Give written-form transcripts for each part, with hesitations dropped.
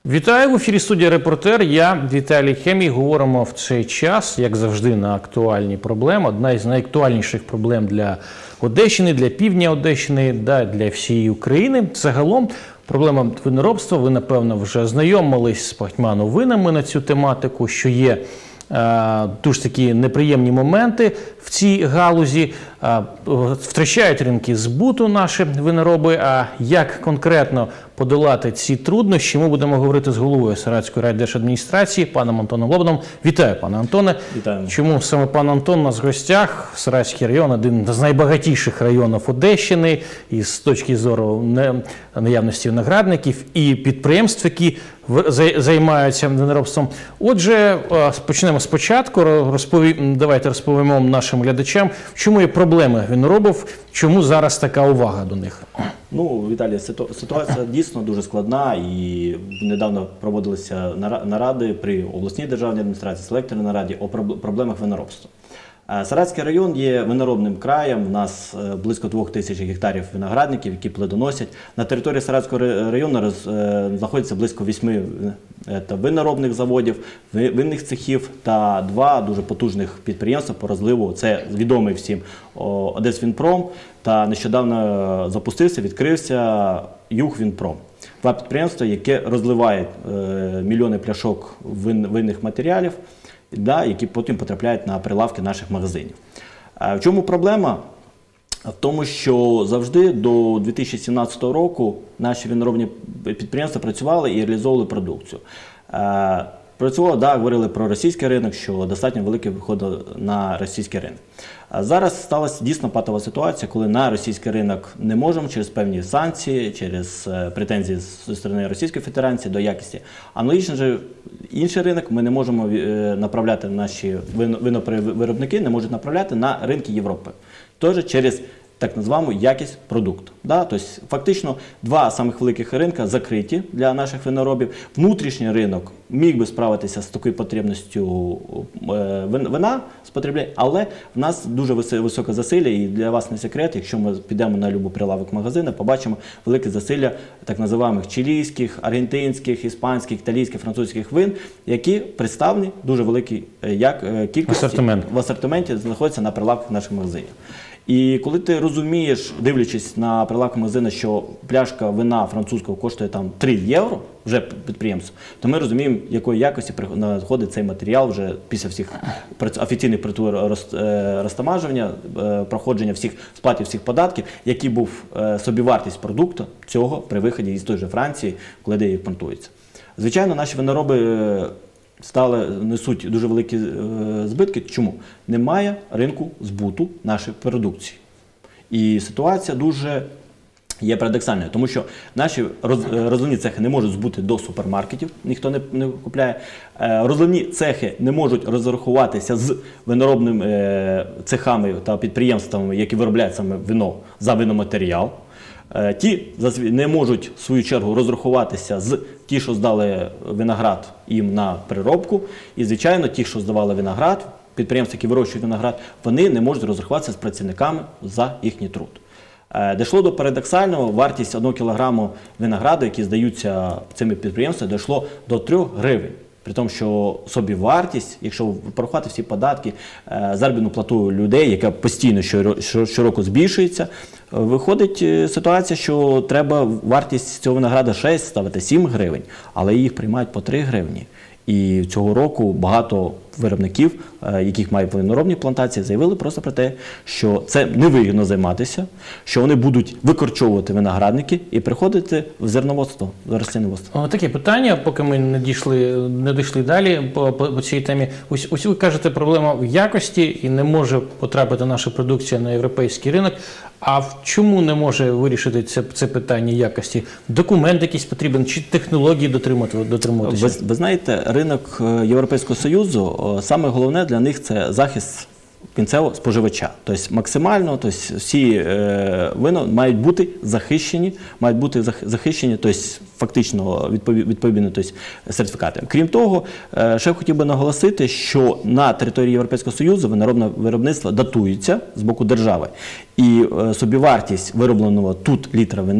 Вітаю, в ефірі студія «Репортер». Я, Віталій Хемій. Говоримо в цей час, як завжди, на актуальні проблеми. Одна із найактуальніших проблем для Одещини, для півдня Одещини, для всієї України. Загалом, проблема виноробства. Ви, напевно, вже знайомились з багатьма новинами на цю тематику, що є дуже такі неприємні моменти в цій галузі. Втрачають ринки збуту наші винороби. А як конкретно подолати ці труднощі, ми будемо говорити з головою Саратської райдержадміністрації, паном Антоном Лободом. Вітаю, пане Антоне. Вітаю. Чому саме пан Антон у нас в гостях? Саратський район – один з найбагатіших районів Одещини, і з точки зору наявності виноградників і підприємств, які займаються виноробством. Отже, почнемо спочатку. Давайте розповімо нашим глядачам, в чому є проблеми виноробів, чому зараз така увага до них. Ну, Віталій, ситуація дійсно дуже складна, і недавно проводилися наради при обласній державній адміністрації, селекторній нараді о проблемах виноробства. Саратський район є виноробним краєм, у нас близько 2000 гектарів виноградників, які плодоносять. На території Саратського району знаходиться близько 8 виноробних заводів, винних цехів та 2 дуже потужних підприємства по розливу. Це відомий всім Одесвінпром та нещодавно запустився, відкрився Югвінпром. 2 підприємства, які розливають мільйони пляшок винних матеріалів, які потім потрапляють на прилавки наших магазинів. В чому проблема? В тому, що завжди до 2017 року наші виноробні підприємства працювали і реалізовували продукцію. Працювали, говорили про російський ринок, що достатньо великий виходив на російський ринок. Зараз сталася дійсно патова ситуація, коли на російський ринок не можемо через певні санкції, через претензії зі сторони Російської Федерації до якості. Аналогічно ж інший ринок ми не можемо направляти, наші виробники не можуть направляти на ринки Європи. Теж через так називаємо якість продукту. Тобто, фактично, 2 самих великих ринка закриті для наших виноробів. Внутрішній ринок міг би справитися з такою потребністю вина з потреблення, але в нас дуже високе засилля, і для вас не секрет, якщо ми підемо на любу прилавок магазину, побачимо велике засилля так називаємих чилійських, аргентинських, іспанських, італійських, французьких вин, які представлені дуже великій кількості в асортименті знаходяться на прилавках наших магазинів. І коли ти розумієш, дивлячись на прилавок магазину, що пляшка вина французького коштує там 3 євро, вже підприємство, то ми розуміємо, якої якості надходить цей матеріал вже після всіх офіційних процедур розтамажування, проходження всіх сплатів всіх податків, який був собівартість продукту цього при виході із той же Франції, коли де імпортується. Звичайно, наші винороби несуть дуже великі збитки. Чому? Немає ринку збуту нашої продукції. І ситуація дуже є парадоксальною, тому що наші розливні цехи не можуть збути до супермаркетів, ніхто не купляє. Розливні цехи не можуть розрахуватися з виноробними цехами та підприємствами, які виробляють саме вино за виноматеріал. Ті не можуть, в свою чергу, розрахуватися з ті, що здали виноград їм на переробку. І, звичайно, ті, що здавали виноград, підприємства, які вирощують виноград, вони не можуть розрахуватися з працівниками за їхній труд. Дійшло до парадоксального, вартість 1 кілограму винограду, які здаються цими підприємствами, дійшло до 3 гривень. При тому, що собівартість, якщо порахувати всі податки, заробітну плату людей, яка постійно щороку збільшується, виходить ситуація, що треба вартість цього винограда 6 ставити 7 гривень, але їх приймають по 3 гривні. І цього року багато виробників, яких мають виноробні плантації, заявили просто про те, що це невигідно займатися, що вони будуть викорчовувати виноградники і приходити в зерноводство, в рослинноводство. Таке питання, поки ми не дійшли далі по цій темі. Ось ви кажете, проблема в якості і не може потрапити наша продукція на європейський ринок. А в чому не може вирішити це питання якості? Документ якийсь потрібен, чи технології дотримуватися? Ви знаєте, ринок Європейського Союзу, саме головне для них – це захист кінцевого споживача. Тобто максимально, всі вина мають бути захищені, тобто фактично відповідно сертифікати. Крім того, ще хотів би наголосити, що на території Європейського Союзу виноробне виробництво датується з боку держави. І собівартість виробленого тут літра вина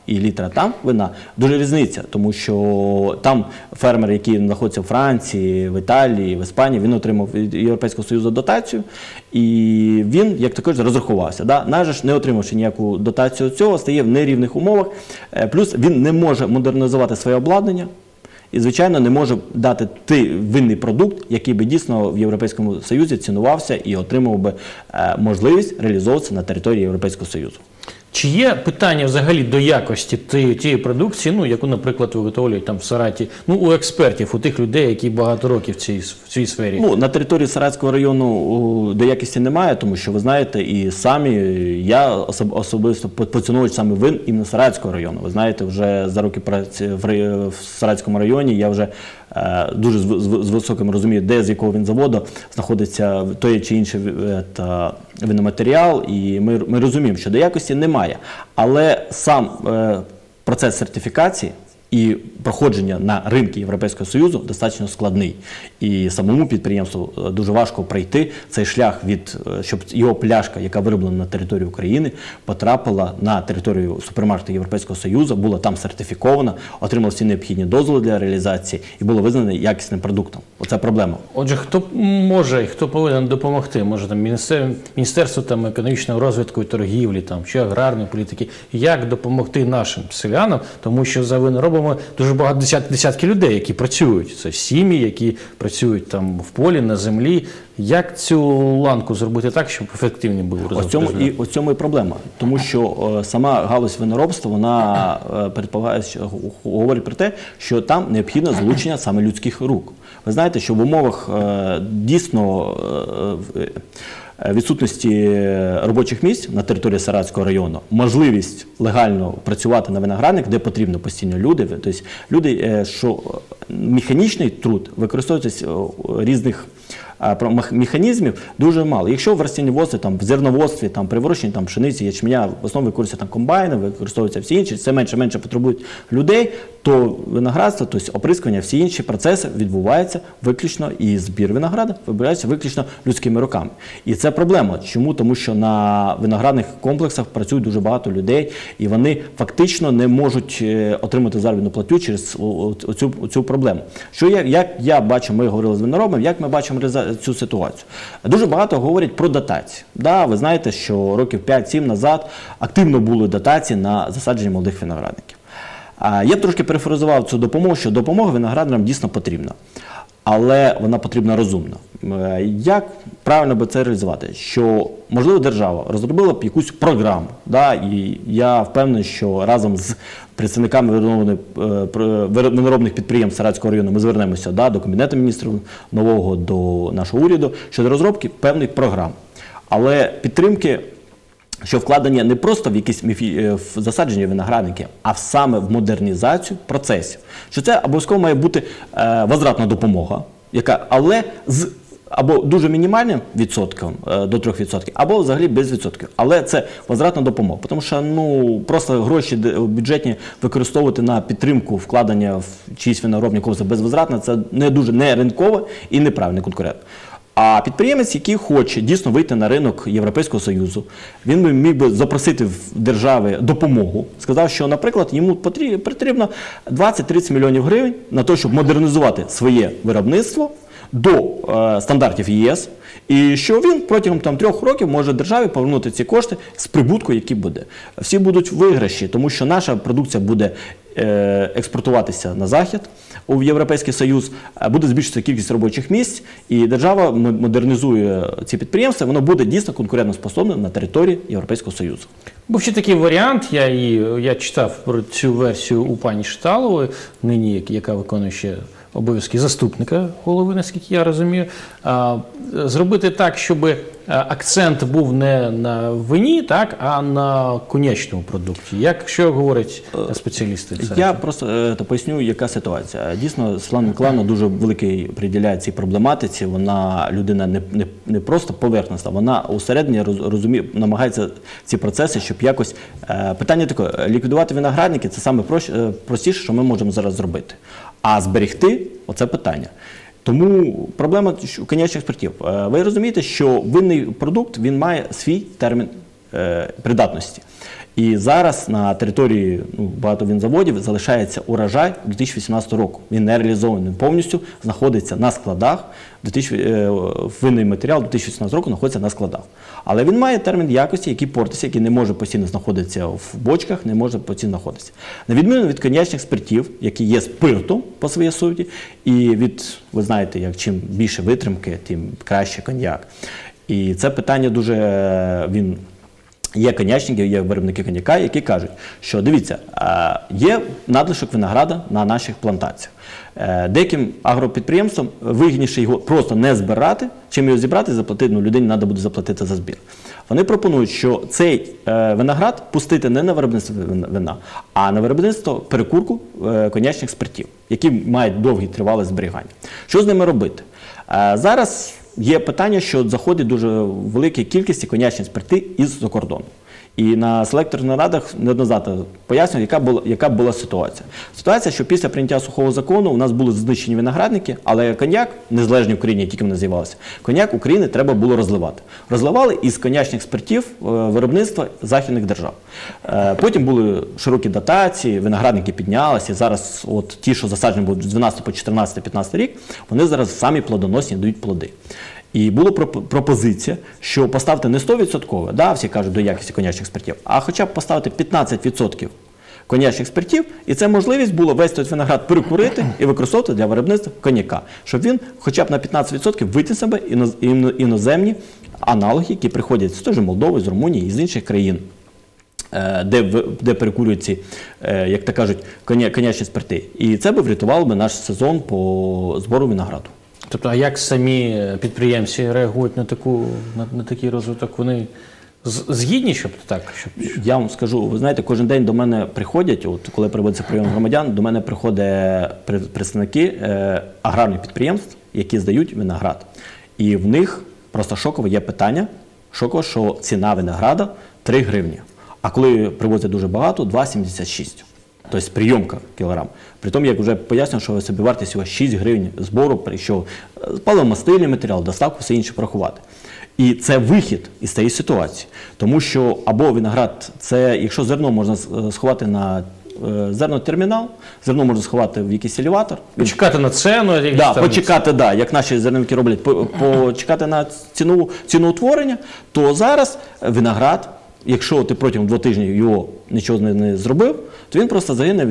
і літра там вина, дуже різниця, тому що там фермер, який знаходиться в Франції, в Італії, в Іспанії, він отримав від Європейського Союзу дотацію, і він, як також, розрахувався. Да? Наш же ж, не отримавши ніяку дотацію цього, стає в нерівних умовах, плюс він не може модернізувати своє обладнання, і, звичайно, не може дати той винний продукт, який би дійсно в Європейському Союзі цінувався і отримав би можливість реалізовуватися на території Європейського Союзу. Чи є питання взагалі до якості тієї продукції, ну, яку, наприклад, виготовлюють там в Сараті, ну, у експертів, у тих людей, які багато років в цій сфері? Ну, на території Саратського району до якості немає, тому що, ви знаєте, і самі, я особисто поціновувач саме вин іменно Саратського району. Ви знаєте, вже за роки праці в Саратському районі я вже дуже з високим розумію, де, з якого він заводу знаходиться той чи інший виноматеріал, і ми розуміємо, що до якості немає. Але сам процес сертифікації і проходження на ринки Європейського Союзу достатньо складний. І самому підприємству дуже важко пройти цей шлях, щоб його пляшка, яка вироблена на території України, потрапила на територію супермаркету Європейського Союзу, була там сертифікована, отримала всі необхідні дозволи для реалізації і була визнана якісним продуктом. Оце проблема. Отже, хто може і хто повинен допомогти? Може, там Міністерство там, економічного розвитку і торгівлі, там, чи аграрної політики, як допомогти нашим селянам, тому що за виноробами дуже багато десятки людей, які працюють. Це сім'ї, які працюють там в полі, на землі. Як цю ланку зробити так, щоб ефективні були результати? Ось цьому і проблема. Тому що сама галузь виноробства, вона говорить про те, що там необхідне залучення саме людських рук. Ви знаєте, що в умовах дійсно відсутності робочих місць на території Саратського району, можливість легально працювати на виноградник, де потрібно постійно люди, тобто люди, що механічний труд використовується різних механізмів дуже мало. Якщо в рослинноводстві, в зерноводстві, при вирощенні пшениці, ячменя, в основному використовуються комбайни, використовуються всі інші, це менше потребують людей, то виноградство, тобто оприскування, всі інші процеси відбуваються виключно, і збір винограда відбувається виключно людськими руками. І це проблема. Чому? Тому що на виноградних комплексах працюють дуже багато людей, і вони фактично не можуть отримати заробітну платню через цю проблему. Як я бачу, ми говорили з виноробами, як ми бачимо цю ситуацію. Дуже багато говорять про дотації. Да, ви знаєте, що років 5-7 назад активно були дотації на засадження молодих виноградників. Я б трошки перефразував цю допомогу, що допомога виноградарам дійсно потрібна. Але вона потрібна розумно. Як правильно би це реалізувати? Що, можливо, держава розробила б якусь програму, да, і я впевнений, що разом з представниками виноробних підприємств Саратського району ми звернемося до Кабінету міністрів нового, до нашого уряду щодо розробки певних програм. Але підтримки, що вкладення не просто в якісь засадження виноградники, а саме в модернізацію процесів. Що це обов'язково має бути возвратна допомога, але з або дуже мінімальним відсотком, до 3%, або взагалі без відсотків. Але це возвратна допомога. Тому що просто гроші бюджетні використовувати на підтримку вкладення в чиїсь виноробні комплекси безвозвратно, це не дуже не ринково і неправильно конкурентно. А підприємець, який хоче дійсно вийти на ринок Європейського Союзу, він би міг би запросити в держави допомогу. Сказав, що, наприклад, йому потрібно 20-30 мільйонів гривень на те, щоб модернізувати своє виробництво до стандартів ЄС, і що він протягом 3 років може державі повернути ці кошти з прибутку, який буде. Всі будуть виграші, тому що наша продукція буде експортуватися на Захід, у Європейський Союз, буде збільшитися кількість робочих місць, і держава модернізує ці підприємства, воно буде дійсно конкурентоспособним на території Європейського Союзу. Був ще такий варіант, я читав про цю версію у пані Шиталової, нині, яка виконує ще обов'язки заступника голови, наскільки я розумію, зробити так, щоб акцент був не на вині, так, а на конечному продукті. Що говорять спеціалісти? Я просто поясню, яка ситуація. Дійсно, Світлана Миколаївна дуже великий приділяє цій проблематиці. Вона людина не просто поверхностна, вона усередині розуміє, намагається ці процеси, щоб якось... Питання таке, ліквідувати виноградники – це саме простіше, що ми можемо зараз зробити. А зберегти – оце питання. Тому проблема конечних експертів. Ви розумієте, що винний продукт, він має свій термін придатності. І зараз на території багато винзаводів залишається урожай 2018 року. Він не реалізований, він повністю знаходиться на складах. Винний матеріал 2018 року знаходиться на складах. Але він має термін якості, який портиться, який не може постійно знаходитися в бочках, не може постійно знаходитися. На відміну від коньячних спиртів, які є спиртом по своїй суті, і ви знаєте, як чим більше витримки, тим краще коньяк. І це питання дуже, є коньячники, є виробники коньяка, які кажуть, що дивіться, є надлишок винограда на наших плантаціях. Деяким агропідприємствам вигідніше його просто не збирати, чим його зібрати і заплатити, людині треба буде заплатити за збір. Вони пропонують, що цей виноград пустити не на виробництво вина, а на виробництво перекурку коньячних спиртів, які мають довгі тривале зберігання. Що з ними робити? Зараз є питання, що заходить дуже велика кількість коньячних спирти із-за кордону. І на селекторних нарадах неоднозначно пояснюють, яка була ситуація. Ситуація, що після прийняття сухого закону у нас були знищені виноградники, але коньяк, незалежний в Україні, тільки він називався, коньяк України треба було розливати. Розливали із коньячних спиртів виробництва західних держав. Потім були широкі дотації, виноградники піднялися, і зараз ті, що засаджені будуть з 12 по 14-15 рік, вони зараз самі плодоносні, дають плоди. І була пропозиція, що поставити не 100%, да, всі кажуть до якості коньячних спиртів, а хоча б поставити 15% коньячних спиртів, і це можливість було весь той виноград перекурити і використовувати для виробництва коньяка, щоб він хоча б на 15% витягнув себе іноземні аналоги, які приходять з той же Молдови, з Румунії і з інших країн, де перекурюють ці, як то кажуть, коньячні спирти. І це би врятувало би наш сезон по збору винограду. Тобто, а як самі підприємці реагують на такий розвиток? Вони згідні, щоб так? Я вам скажу, ви знаєте, кожен день до мене приходять, коли проводиться прийом громадян, до мене приходять представники аграрних підприємств, які здають виноград. І в них просто шокове є питання, що ціна винограда 3 гривні. А коли привозять дуже багато, 2,76. Тобто прийомка кілограм. При тому, як вже пояснював, що собівартість його 6 гривень збору, що паливомастильний матеріал, доставку, все інше порахувати. І це вихід із цієї ситуації. Тому що або виноград, це, якщо зерно можна сховати на зернотермінал, зерно можна сховати в якийсь елеватор. Почекати на ціну. Почекати, як наші зерновики роблять, почекати на ціноутворення, то зараз виноград, якщо ти протягом 2 тижнів його нічого не зробив, то він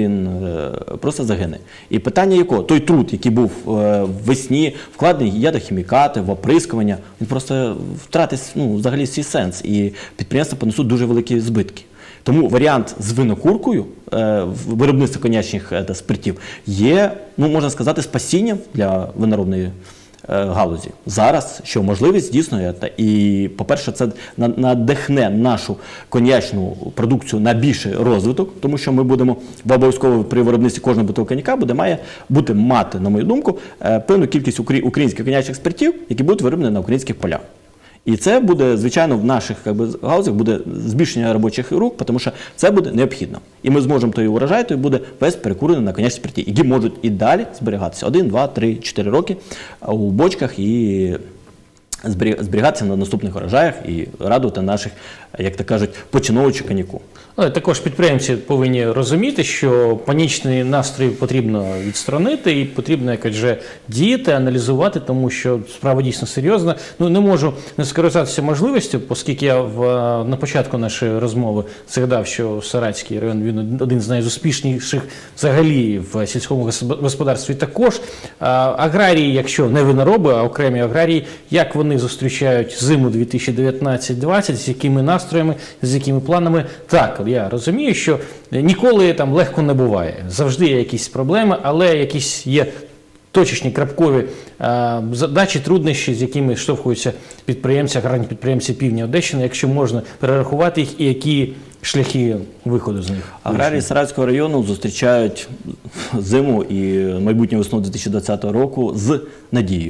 просто загине. І питання якого? Той труд, який був весні, вкладений ядохімікати, в оприскування, він просто втратить взагалі свій сенс. І підприємства понесуть дуже великі збитки. Тому варіант з винокуркою, виробництва коньячних спиртів, є, можна сказати, спасінням для виноробної галузі. Зараз, що можливість дійсно, і, по-перше, це надихне нашу коньячну продукцію на більший розвиток, тому що ми будемо обов'язково при виробництві кожного бутилки коньяка має мати, на мою думку, певну кількість українських коньячних спиртів, які будуть вироблені на українських полях. І це буде, звичайно, в наших галузях буде збільшення робочих рук, тому що це буде необхідно. І ми зможемо той урожай, той буде весь перекурений на коньячні спирти, які можуть і далі зберігатися 1, 2, 3, 4 роки у бочках і зберігатися на наступних урожаях і радувати наших, як то кажуть, поціновувачів коньяку. Але також підприємці повинні розуміти, що панічний настрій потрібно відсторонити і потрібно якось вже діяти, аналізувати, тому що справа дійсно серйозна. Не можу не скористатися можливістю, оскільки я на початку нашої розмови згадав, що Саратський район він один з найуспішніших взагалі в сільському господарстві також. Аграрії, якщо не винороби, а окремі аграрії, як вони зустрічають зиму 2019-2020, з якими настроями, з якими планами? Так, я розумію, що ніколи там легко не буває. Завжди є якісь проблеми, але якісь є точечні, крапкові задачі, труднощі, з якими штовхуються підприємці, аграрні підприємці півдня Одещини, якщо можна перерахувати їх і які шляхи виходу з них. Аграрії Саратського району зустрічають зиму і майбутню весну 2020 року з надією.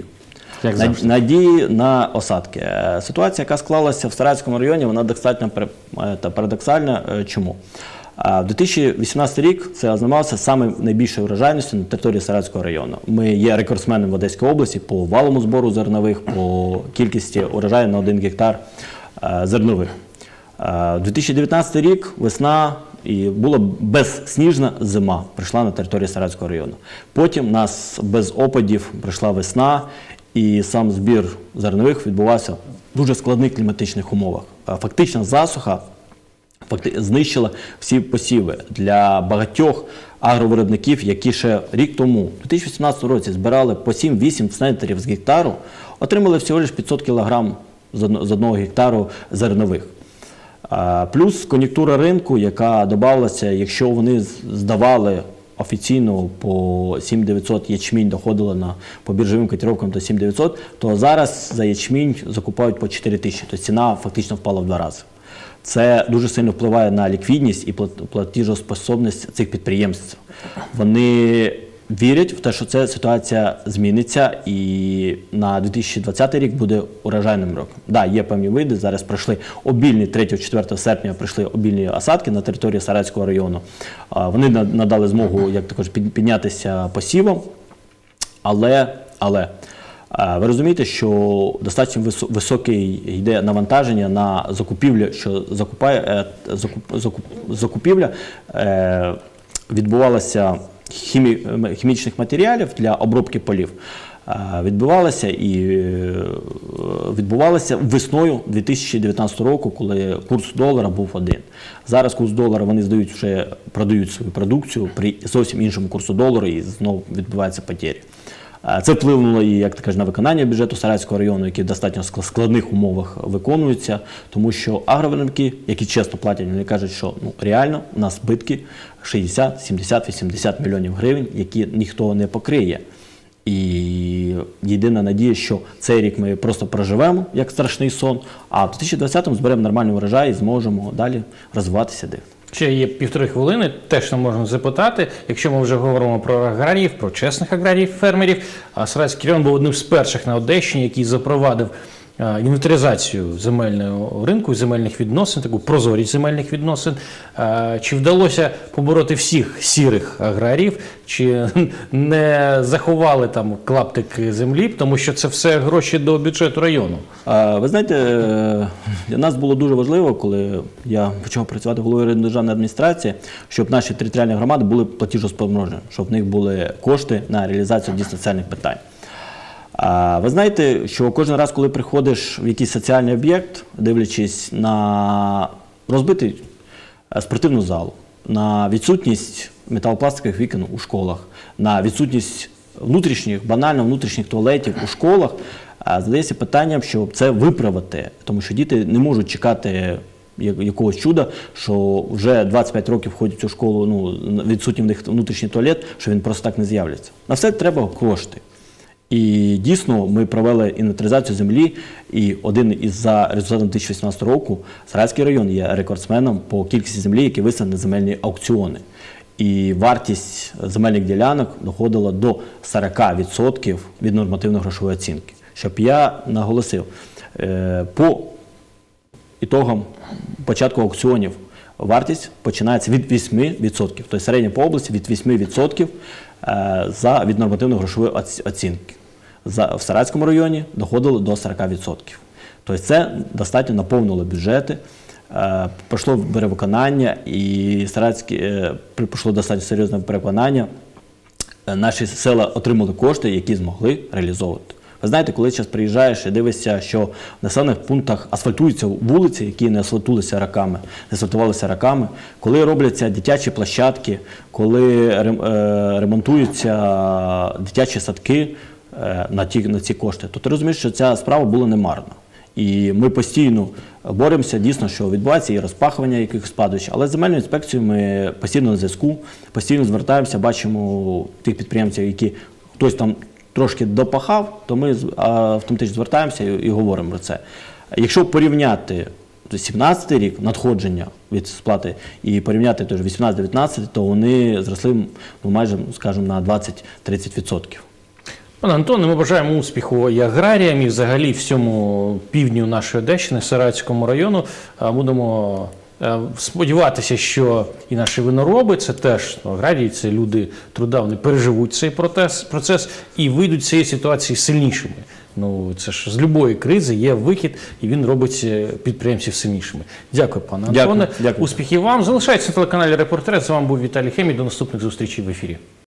Надії на осадки. Ситуація, яка склалася в Саратському районі, вона достатньо парадоксальна. Чому? 2018 рік це означався саме найбільшою урожайністю на території Саратського району. Ми є рекордсменом в Одеській області по валовому збору зернових, по кількості урожаю на 1 гектар зернових. 2019 рік весна і була безсніжна зима, прийшла на територію Саратського району. Потім у нас без опадів прийшла весна, і сам збір зернових відбувався в дуже складних кліматичних умовах. Фактично засуха знищила всі посіви для багатьох агровиробників, які ще рік тому, у 2018 році, збирали по 7-8 центнерів з гектару, отримали всього лише 500 кг з одного гектару зернових. Плюс кон'юнктура ринку, яка додавалася, якщо вони здавали офіційно по 7900 ячмінь, доходило по біржовим котировкам до 7900, то зараз за ячмінь закупають по 4000, тобто ціна фактично впала в 2 рази. Це дуже сильно впливає на ліквідність і платіжоспособність цих підприємств. Вони вірять в те, що ця ситуація зміниться і на 2020 рік буде урожайним роком. Так, є певні види, зараз пройшли обільні, 3-4 серпня пройшли обільні осадки на території Саратського району. Вони надали змогу, як також, піднятися посівом, але ви розумієте, що достатньо високе йде навантаження на закупівлю, що закупівля відбувалася хімічних матеріалів для обробки полів. Відбувалася весною 2019 року, коли курс долара був 1. Зараз курс долара, вони продають свою продукцію при зовсім іншому курсу долара і знову відбуваються потері. Це вплинуло і, як ти кажеш, на виконання бюджету Саратського району, який в достатньо складних умовах виконується, тому що агровиробники, які чесно платять, вони кажуть, що реально у нас збитки 60, 70, 80 мільйонів гривень, які ніхто не покриє. І єдина надія, що цей рік ми просто проживемо, як страшний сон, а в 2020-му зберемо нормальний врожай і зможемо далі розвиватися дивно. Ще є 1,5 хвилини, теж не можна запитати, якщо ми вже говоримо про аграріїв, про чесних аграріїв, фермерів. Саратський район був одним з перших на Одещині, який запровадив інвентаризацію земельного ринку, земельних відносин, таку прозорість земельних відносин. Чи вдалося побороти всіх сірих аграріїв, чи не заховали там клаптик землі, тому що це все гроші до бюджету району? Ви знаєте, для нас було дуже важливо, коли я почав працювати головою державної адміністрації, щоб наші територіальні громади були платіжоспроможні, щоб в них були кошти на реалізацію дійсно соціальних питань. Ви знаєте, що кожен раз, коли приходиш в якийсь соціальний об'єкт, дивлячись на розбитий спортивну залу, на відсутність металопластикових вікон у школах, на відсутність банально внутрішніх туалетів у школах, задається питанням, щоб це виправити, тому що діти не можуть чекати якогось чуда, що вже 25 років ходять у школу, відсутній в них внутрішній туалет, що він просто так не з'являться. На все треба кошти. І дійсно ми провели інвентаризацію землі, і за результатом 2018 року Саратський район є рекордсменом по кількості землі, які виставлені на земельні аукціони. І вартість земельних ділянок доходила до 40% від нормативно-грошової оцінки. Щоб я наголосив, по ітогам початку аукціонів вартість починається від 8%, тобто середня по області від 8% від нормативно-грошової оцінки. В Саратському районі доходило до 40%. Тобто це достатньо наповнило бюджети, пройшло перевиконання, і пройшло достатньо серйозне перевиконання. Наші села отримали кошти, які змогли реалізовувати. Ви знаєте, коли зараз приїжджаєш і дивишся, що в населених пунктах асфальтуються вулиці, які не асфальтувалися роками, коли робляться дитячі площадки, коли ремонтуються дитячі садки на ці кошти, то ти розумієш, що ця справа була немарна. І ми постійно боремося, дійсно, що відбувається і розпахування якихось падовищ, але з земельною інспекцією ми постійно на зв'язку, постійно звертаємося, бачимо тих підприємців, які хтось там трошки допахав, то ми автоматично звертаємося і говоримо про це. Якщо порівняти 2017 рік надходження від сплати і порівняти 18-19, то вони зросли майже, скажімо, на 20-30%. Пане Антоне, ми бажаємо успіху і аграріям, і взагалі всьому півдню нашої Одещини, Саратському району. Будемо сподіватися, що і наші винороби, це теж аграрії, це люди труда, вони переживуть цей процес і вийдуть з цієї ситуації сильнішими. Ну, це ж з будь-якої кризи є вихід, і він робить підприємців сильнішими. Дякую, пане Антоне. Дякую. Успіхів вам. Залишайтеся на телеканалі «Репортер». З вами був Віталій Хемій. До наступних зустрічей в ефірі.